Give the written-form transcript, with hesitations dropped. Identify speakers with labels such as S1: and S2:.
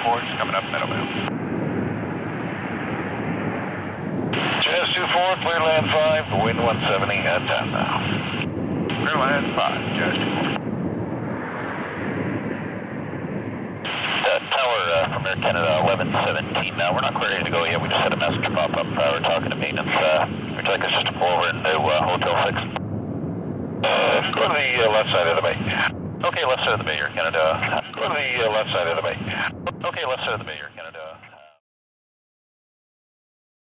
S1: 4, just coming up Meadowvale.
S2: Jazz 24, clear land 5, wind 170, at 10 now.
S1: Clear land 5, Jazz 24.
S2: Tower from Air Canada 1117 now. We're not quite ready to go yet. We just had a message pop up. We're talking to maintenance. Would you like us just to pull over into Hotel 6? Go to the left side of the bay. Okay, left side of the bay, Air Canada. Go to the left side of the bay. Okay, left side of the bay, Air Canada.